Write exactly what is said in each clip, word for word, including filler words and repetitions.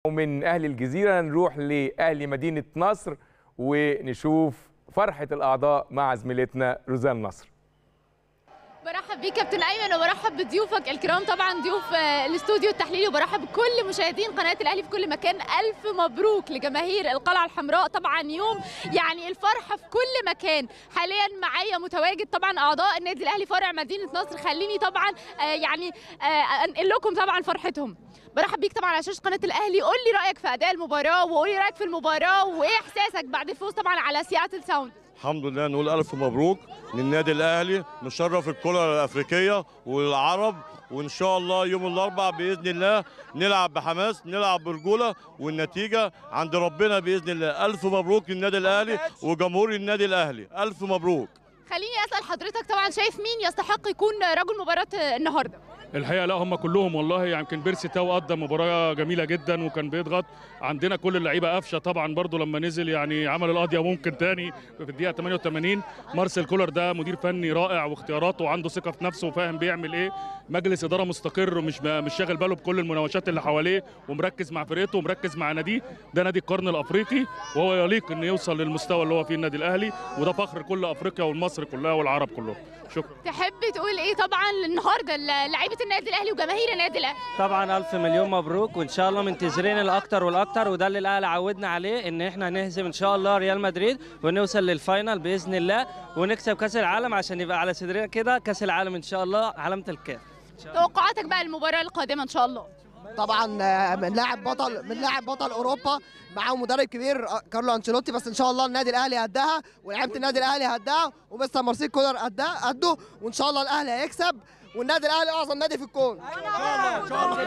ومن أهل الجزيرة نروح لأهل مدينة نصر ونشوف فرحة الأعضاء مع زميلتنا روزان نصر. برحب بيك كابتن ايمن وبرحب بضيوفك الكرام، طبعا ضيوف الاستوديو التحليلي، وبرحب بكل مشاهدين قناه الاهلي في كل مكان. الف مبروك لجماهير القلعه الحمراء، طبعا يوم يعني الفرحه في كل مكان. حاليا معايا متواجد طبعا اعضاء النادي الاهلي فرع مدينه نصر، خليني طبعا آه يعني آه انقل لكم طبعا فرحتهم. برحب بيك طبعا على شاشه قناه الاهلي. قول لي رايك في اداء المباراه، وقول لي رايك في المباراه، وايه احساسك بعد الفوز طبعا على سياتل ساوند. الحمد لله، نقول ألف مبروك للنادي الأهلي، مشرف الكرة الأفريقية والعرب، وإن شاء الله يوم الأربعاء بإذن الله نلعب بحماس، نلعب برجولة، والنتيجة عند ربنا بإذن الله. ألف مبروك للنادي الأهلي وجمهور النادي الأهلي، ألف مبروك. خليني أسأل حضرتك، طبعا شايف مين يستحق يكون رجل مباراة النهارده؟ الحقيقه لا، هم كلهم والله. يمكن بيرسي تاو قدم مباراه جميله جدا وكان بيضغط. عندنا كل اللعيبه قفشه طبعا برضو لما نزل يعني عمل القضيه ممكن تاني في الدقيقه ثمانية وثمانين. مارسيل كولر ده مدير فني رائع واختياراته وعنده ثقه في نفسه وفاهم بيعمل ايه. مجلس اداره مستقر ومش مش شاغل باله بكل المناوشات اللي حواليه، ومركز مع فرقته ومركز مع ناديه. ده نادي القرن الافريقي وهو يليق انه يوصل للمستوى اللي هو فيه النادي الاهلي، وده فخر كل افريقيا والمصر كلها والعرب كلهم. شكرا. تحب تقول ايه طبعا النهارده لعيبه النادي الاهلي وجماهير النادي الاهلي؟ طبعا الف مليون مبروك، وان شاء الله منتظرين الاكتر والاكتر، وده اللي الاهلي عودنا عليه، ان احنا نهزم ان شاء الله ريال مدريد ونوصل للفاينل باذن الله ونكسب كاس العالم عشان يبقى على صدرنا كده كاس العالم ان شاء الله، علامه الكاف. توقعاتك بقى المباراه القادمه ان شاء الله؟ طبعا من لاعب بطل من لاعب بطل اوروبا، معاه مدرب كبير كارلو انشيلوتي، بس ان شاء الله النادي الاهلي قدها ولاعيبه النادي الاهلي قدها ومستر مارسيل كولر قدها قده، وان شاء الله الاهلي هيكسب، والنادي الاهلي اعظم نادي في الكون. ان شاء الله ان شاء الله.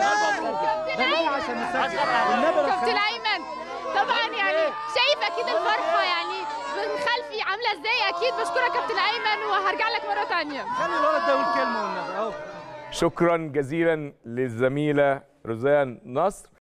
كابتن ايمن طبعا يعني شايف اكيد الفرحه يعني من خلفي عامله ازاي، اكيد بشكرك كابتن ايمن وهرجع لك مره ثانيه. خلي الولد ده يقول كلمه والنبي اهو. شكرا جزيلا للزميله روزان نصر.